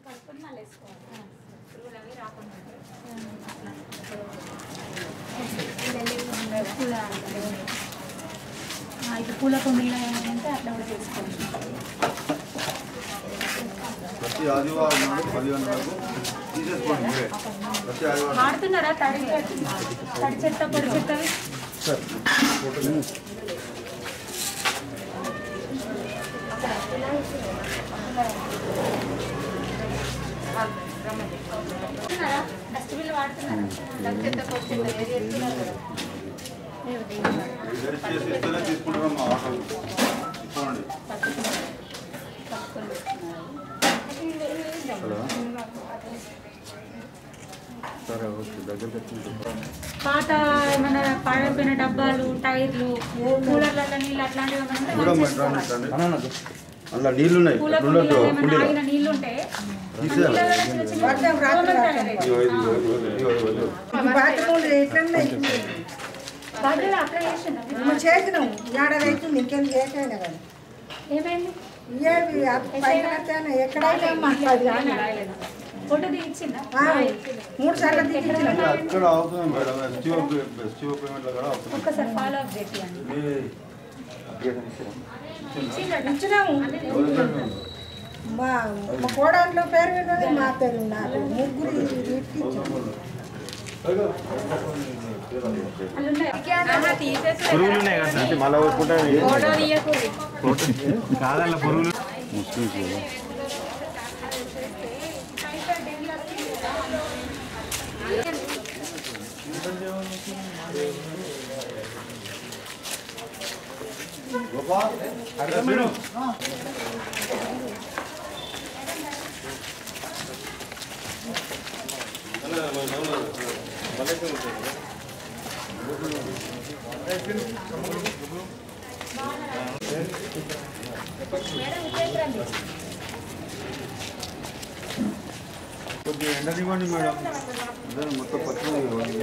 కలుపుకొని మళ్ళీ వేసుకోవాలి. పురుగులు అవి రాకుండా ఇది పూల కుండీలో ఏమంటే అట్లా కూడా చేసుకోవాలి. ప్రతి ఆదివారం నాడు 10 గంటలకు తీసేసుకోండి. ప్రతి ఆదివారం వాడుతున్నారా తడి చెత్త పొడి చెత్తవి? డస్ట్బిన్ వాడుతున్నారా? చెత్త పొడి చెత్త ఏది ఎత్తున్నారు కదా తీసుకుంటారమ్మా. పాత ఏమైనా పాడైపోయిన డబ్బాలు, టైర్లు, కూలర్ల నీళ్ళు అట్లాంటివి అలా నీళ్ళు ఉన్నాయి. నీళ్ళు ఉంటే చేసినాం ఏడాది ఇంకేం చేసాను కానీ ఏమైంది? ఎక్కడైనా ఫోటో తీయించిందా? 3 సార్లు తీయించిన అక్కడ అవుతుంది మేడం. ఎస్టీఓ పేమెంట్లో కూడా అవుతుంది. ఒక్కసారి ఫాలో అప్ చేయండి. ఇచ్చినాము. మా కోడల్లో పేరు విన్నది, మా పేరు నాకు ముగ్గురు పురుగులు ఉన్నాయి కదా మళ్ళీ కాదల్ల పురుగులు కొద్దిగా ఎండనివ్వండి మేడం. మొత్తం పచ్చడి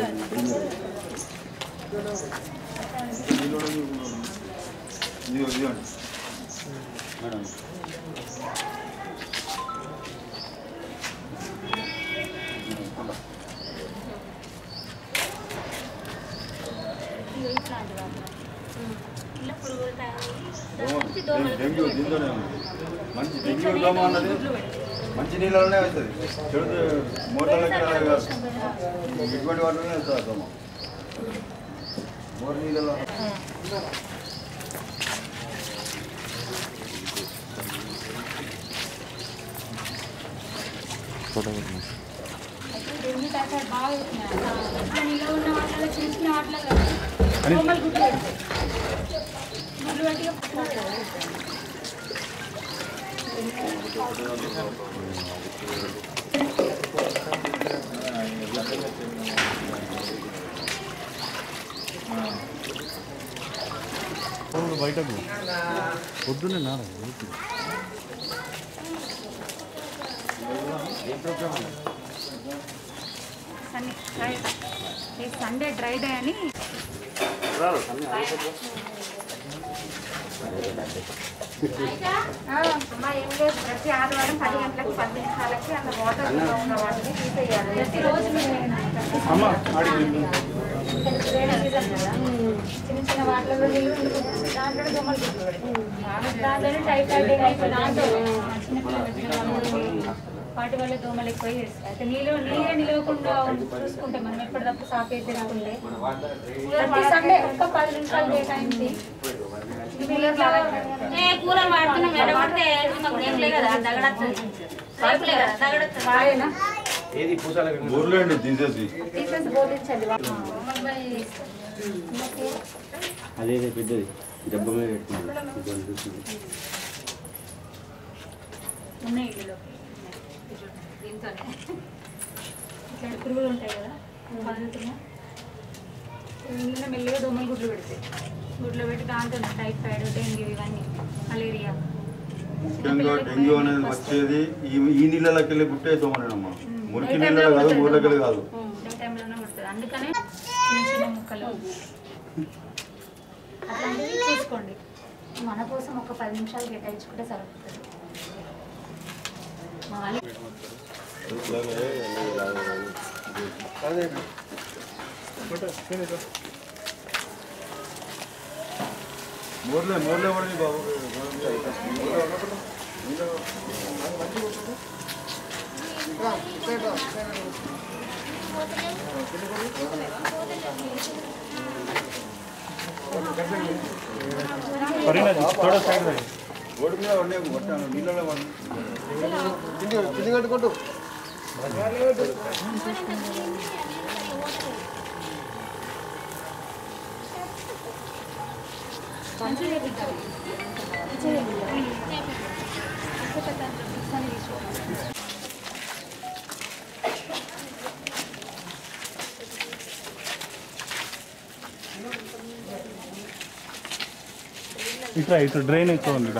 ఇదిగోండి మేడం. డెంగ్యూ దీంతోనే ఉంది. మంచి డెంగ్యూ దోమ అన్నది మంచి నీళ్ళలోనే అవుతుంది. చెడు మోటార్లకి ఇటువంటి వాటిలోనే అవుతుంది దోమ. మోటార్ నీళ్ళలో బయటకు పొద్దున్నే నారా సండే డ్రై డే అని ఏం లేదు. ప్రతి ఆదివారం 10 గంటలకు 10 నిమిషాలకి అన్న వాటర్ ఉన్న వాటిని తీసేయాలి. ప్రతిరోజు చిన్న చిన్న వాటిలో నీళ్ళు దాంట్లో దోమలు దాంట్లోనే టైఫాయిడ్ దాంట్లో వాటి వల్ల దోమలు ఎక్కువ చేస్తాయి. అయితే నీళ్ళే నిలవకుండా చూసుకుంటే మనం ఎప్పటికప్పుడు సాఫ్ అయితే రాకుంటే ప్రతి సండే ఒక్క 10 నిమిషాలు కేటాయించి కూలర్ వాడుతున్నాం. ఎడబడితే ఏం లేదు కదా, తగడొస్తుంది. ఊర్లేండి తీసేసి బోధించండి. అదే పెద్దది దెబ్బ మీద పెట్టుకుంది. ఉన్నాయి ఇల్లులో దీంతోనే ఇట్లాంటి పురుగులు ఉంటాయి కదా పదులుతున్నా ఇంట్లో మెల్లిగా దోమలు గుడ్లు పెడతాయి. గుడ్లు పెట్టి దాంతో టైఫాయిడ్, డెంగ్యూ, ఇవన్నీ మలేరియా. డెంగ్యూ అనేది వచ్చేది ఈ నీళ్ళకి వెళ్ళి పుట్టే దోమనేనమ్మా. మురికి నీళ్ళ కాదు, ఊళ్ళకి కాదు. డే టైంలోనే పుడుతుంది. అందుకనే చిన్న చిన్న ముక్కలు అట్లాంటివి తీసుకోండి. మన కోసం ఒక 10 నిమిషాలు కేటాయించుకుంటే సరిపోతుంది. మోర్లే పడింది బాబు. రోడ్డు మీద ఉండే కొట్టాను నీళ్ళలో కింది కట్టుకుంటూ ఇట్లా డ్రైన్ ఎక్కువ ఉంది.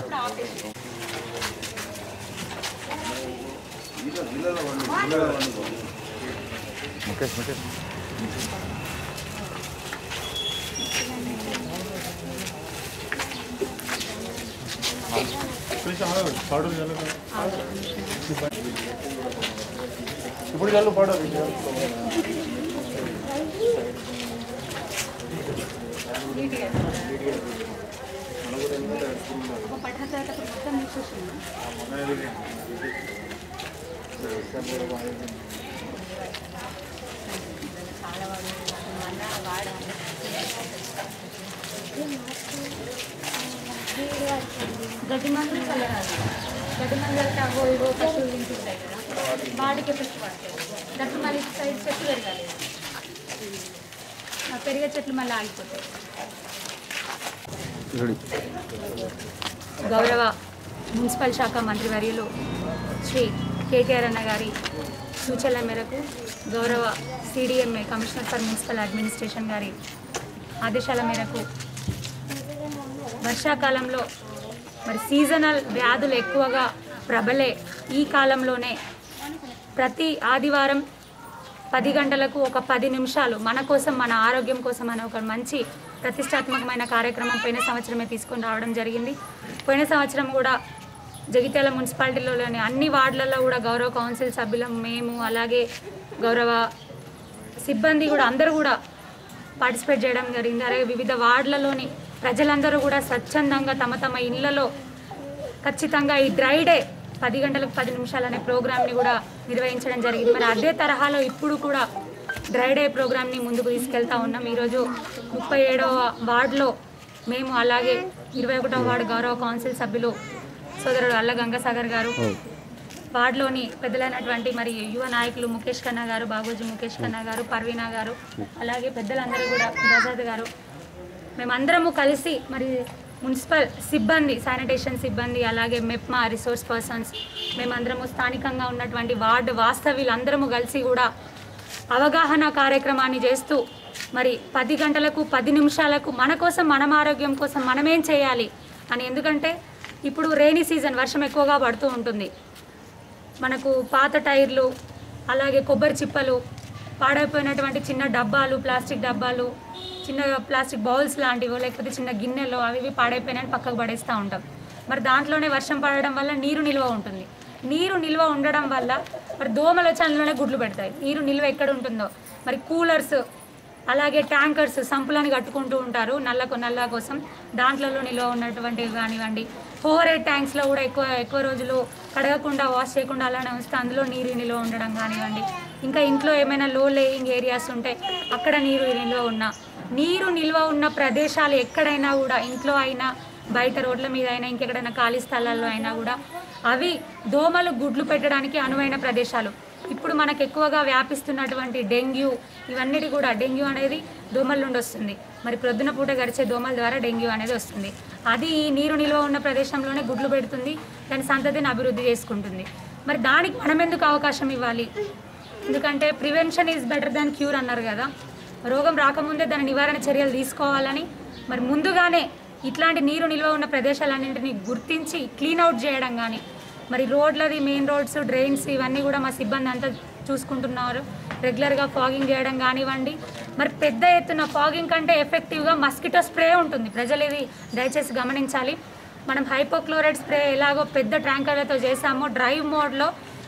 ముఖేష్ ఇప్పుడు చల్లు పడదు. గడ్డి మందులు చల్లరాదు. గడ్డి మందులు అంటే అవో ఇవో పశువులు తింటుంటాయి కదా, వాటికి ఎఫెక్ట్ పడతాయి. దాంట్లో మళ్ళీ సైడ్ చెట్లు పెరగాలి, ఆ పెరిగే చెట్లు మళ్ళీ ఆగిపోతాయి. గౌరవ మున్సిపల్ శాఖ మంత్రివర్యులు శ్రీ కేటీఆర్ అన్న గారి సూచనల మేరకు గౌరవ CDMA commissioner for municipal administration గారి ఆదేశాల మేరకు వర్షాకాలంలో మరి సీజనల్ వ్యాధులు ఎక్కువగా ప్రబలే ఈ కాలంలోనే ప్రతి ఆదివారం 10 గంటలకు ఒక 10 నిమిషాలు మన కోసం, మన ఆరోగ్యం కోసం అనే ఒక మంచి ప్రతిష్టాత్మకమైన కార్యక్రమం పోయిన సంవత్సరమే తీసుకొని రావడం జరిగింది. పోయిన సంవత్సరం కూడా జగిత్యాల మున్సిపాలిటీలోని అన్ని వార్డులలో కూడా గౌరవ కౌన్సిల్ సభ్యులం మేము, అలాగే గౌరవ సిబ్బంది కూడా అందరూ కూడా పార్టిసిపేట్ చేయడం జరిగింది. అలాగే వివిధ వార్డులలోని ప్రజలందరూ కూడా స్వచ్ఛందంగా తమ తమ ఇళ్లలో ఖచ్చితంగా ఈ డ్రై డే 10 గంటలకు 10 నిమిషాలు అనే ప్రోగ్రామ్ని కూడా నిర్వహించడం జరిగింది. మరి అదే తరహాలో ఇప్పుడు కూడా డ్రై డే ప్రోగ్రామ్ని ముందుకు తీసుకెళ్తా ఉన్నాం. ఈరోజు 37వ వార్డులో మేము, అలాగే 21వ వార్డు గౌరవ కౌన్సిల్ సభ్యులు సోదరుడు అల్ల గంగాసాగర్ గారు, వార్డులోని పెద్దలైనటువంటి మరి యువ నాయకులు ముఖేష్ ఖన్నా గారు, బాగోజీ ముఖేష్ ఖన్నా గారు, పర్వీనా గారు, అలాగే పెద్దలందరూ కూడా ప్రసాద్ గారు, మేమందరము కలిసి మరి మున్సిపల్ సిబ్బంది, శానిటేషన్ సిబ్బంది, అలాగే మెప్మా రిసోర్స్ పర్సన్స్, మేమందరము స్థానికంగా ఉన్నటువంటి వార్డు వాస్తవ్యులు అందరము కలిసి కూడా అవగాహన కార్యక్రమాన్ని చేస్తూ మరి 10 గంటలకు 10 నిమిషాలకు మన కోసం, మన ఆరోగ్యం కోసం మనమేం చేయాలి అని. ఎందుకంటే ఇప్పుడు రైనీ సీజన్, వర్షం ఎక్కువగా పడుతూ ఉంటుంది. మనకు పాత టైర్లు, అలాగే కొబ్బరి చిప్పలు, పాడైపోయినటువంటి చిన్న డబ్బాలు, ప్లాస్టిక్ డబ్బాలు, చిన్న ప్లాస్టిక్ బౌల్స్ లాంటివో లేకపోతే చిన్న గిన్నెలు అవి పాడైపోయినాయని పక్కకు పడేస్తూ ఉంటాం. మరి దాంట్లోనే వర్షం పడడం వల్ల నీరు నిల్వ ఉంటుంది. నీరు నిల్వ ఉండడం వల్ల మరి దోమలు వచ్చి అందులోనే గుడ్లు పెడతాయి. నీరు నిల్వ ఎక్కడ ఉంటుందో మరి కూలర్స్, అలాగే ట్యాంకర్స్, సంపులను కట్టుకుంటూ ఉంటారు నల్ల కోసం. దాంట్లో నిల్వ ఉన్నటువంటివి కానివ్వండి, ఓవర్ ట్యాంక్స్లో కూడా ఎక్కువ రోజులు కడగకుండా, వాష్ చేయకుండా అలానే ఉంచితే అందులో నీరు నిల్వ ఉండడం కానివ్వండి. ఇంకా ఇంట్లో ఏమైనా లో లేయింగ్ ఏరియాస్ ఉంటే అక్కడ నీరు నిల్వ ఉన్న ప్రదేశాలు ఎక్కడైనా కూడా, ఇంట్లో అయినా, బయట రోడ్ల మీద అయినా, ఇంకెక్కడైనా ఖాళీ స్థలాల్లో అయినా కూడా అవి దోమలు గుడ్లు పెట్టడానికి అనువైన ప్రదేశాలు. ఇప్పుడు మనకు ఎక్కువగా వ్యాపిస్తున్నటువంటి డెంగ్యూ, ఇవన్నిటి కూడా, డెంగ్యూ అనేది దోమల నుండి వస్తుంది. మరి ప్రొద్దున పూట గడిచే దోమల ద్వారా డెంగ్యూ అనేది వస్తుంది. అది ఈ నీరు నిల్వ ఉన్న ప్రదేశంలోనే గుడ్లు పెడుతుంది, దాని సంతతిని అభివృద్ధి చేసుకుంటుంది. మరి దానికి మనం ఎందుకు అవకాశం ఇవ్వాలి? ఎందుకంటే prevention is better than cure అన్నారు కదా. రోగం రాకముందే దాని నివారణ చర్యలు తీసుకోవాలని మరి ముందుగానే ఇట్లాంటి నీరు నిల్వ ఉన్న ప్రదేశాలన్నింటినీ గుర్తించి క్లీన్ అవుట్ చేయడం కానీ, మరి రోడ్లది, మెయిన్ రోడ్స్, డ్రైన్స్ ఇవన్నీ కూడా మా సిబ్బంది అంతా చూసుకుంటున్నారు. రెగ్యులర్గా ఫాగింగ్ చేయడం కానివ్వండి. మరి పెద్ద ఎత్తున ఫాగింగ్ కంటే ఎఫెక్టివ్గా మస్కిటో స్ప్రే ఉంటుంది. ప్రజలు ఇది దయచేసి గమనించాలి. మనం హైపోక్లోరైడ్ స్ప్రే ఎలాగో పెద్ద ట్యాంకర్లతో చేసామో, డ్రైవ్ మోడ్లో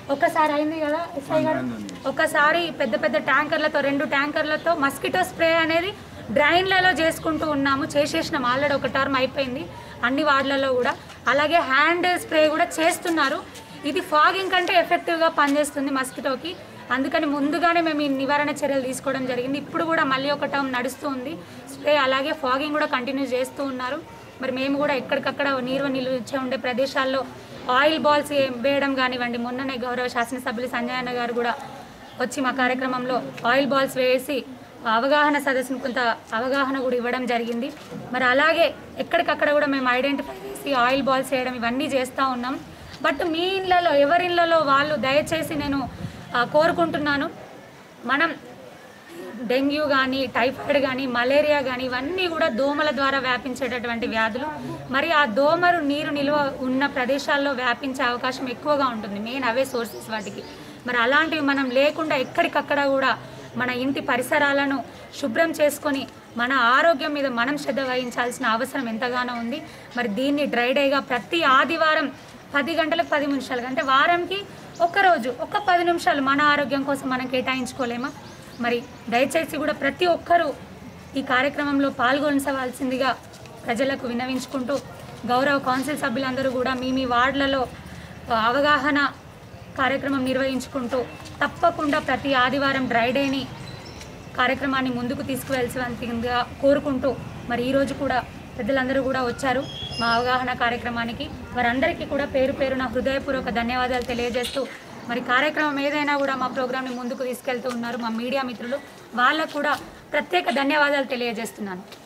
ఒకసారి అయింది కదా ఎస్ఐ గారు, ఒకసారి పెద్ద పెద్ద ట్యాంకర్లతో 2 ట్యాంకర్లతో మస్కిటో స్ప్రే అనేది డ్రైన్లలో చేసుకుంటూ ఉన్నాము, చేసేసినాం ఆల్రెడీ, ఒక టర్మ్ అయిపోయింది అన్ని వార్డులలో కూడా. అలాగే హ్యాండ్ స్ప్రే కూడా చేస్తున్నారు. ఇది ఫాగింగ్ కంటే ఎఫెక్టివ్గా పనిచేస్తుంది మస్కిటోకి, అందుకని ముందుగానే మేము ఈ నివారణ చర్యలు తీసుకోవడం జరిగింది. ఇప్పుడు కూడా మళ్ళీ ఒక టర్మ్ నడుస్తూ ఉంది స్ప్రే, అలాగే ఫాగింగ్ కూడా కంటిన్యూ చేస్తూ ఉన్నారు. మరి మేము కూడా ఎక్కడికక్కడ నిల్వ ఉండే ప్రదేశాల్లో ఆయిల్ బాల్స్ వేయడం కానివ్వండి, మొన్ననే గౌరవ శాసనసభ్యులు సంజయ్ అన్న గారు కూడా వచ్చి మా కార్యక్రమంలో ఆయిల్ బాల్స్ వేసి అవగాహన సదస్సును కొంత అవగాహన కూడా ఇవ్వడం జరిగింది. మరి అలాగే ఎక్కడికక్కడ కూడా మేము ఐడెంటిఫై చేసి ఆయిల్ బాల్స్ వేయడం ఇవన్నీ చేస్తూ ఉన్నాం. బట్ మీ ఇళ్ళలో ఎవరి ఇళ్ళలో వాళ్ళు దయచేసి నేను కోరుకుంటున్నాను, మనం డెంగ్యూ కానీ, టైఫాయిడ్ కానీ, మలేరియా కానీ ఇవన్నీ కూడా దోమల ద్వారా వ్యాపించేటటువంటి వ్యాధులు. మరి ఆ దోమలు నీరు నిల్వ ఉన్న ప్రదేశాల్లో వ్యాపించే అవకాశం ఎక్కువగా ఉంటుంది, మెయిన్ అవే సోర్సెస్ వాటికి. మరి అలాంటివి మనం లేకుండా ఎక్కడికక్కడ కూడా మన ఇంటి పరిసరాలను శుభ్రం చేసుకొని మన ఆరోగ్యం మీద మనం శ్రద్ధ వహించాల్సిన అవసరం ఎంతగానో ఉంది. మరి దీన్ని డ్రై డేగా ప్రతి ఆదివారం 10 గంటలకు 10 నిమిషాలు, అంటే వారంకి ఒక్కరోజు ఒక 10 నిమిషాలు మన ఆరోగ్యం కోసం మనం కేటాయించుకోలేమా? మరి దయచేసి కూడా ప్రతి ఒక్కరూ ఈ కార్యక్రమంలో పాల్గొనవలసిందిగా ప్రజలకు విన్నవించుకుంటూ, గౌరవ కౌన్సిల్ సభ్యులందరూ కూడా మీ వార్డులలో అవగాహన కార్యక్రమం నిర్వహించుకుంటూ తప్పకుండా ప్రతి ఆదివారం డ్రై డేని కార్యక్రమాన్ని ముందుకు తీసుకువెళ్ళాల్సిందిగా కోరుకుంటూ, మరి ఈరోజు కూడా పెద్దలందరూ కూడా వచ్చారు మా అవగాహన కార్యక్రమానికి. వారందరికీ కూడా పేరు పేరున హృదయపూర్వక ధన్యవాదాలు తెలియజేస్తూ, మరి కార్యక్రమం ఏదైనా కూడా మా ప్రోగ్రామ్ని ముందుకు తీసుకెళ్తూ ఉన్నారు మా మీడియా మిత్రులు, వాళ్ళకు కూడా ప్రత్యేక ధన్యవాదాలు తెలియజేస్తున్నాను.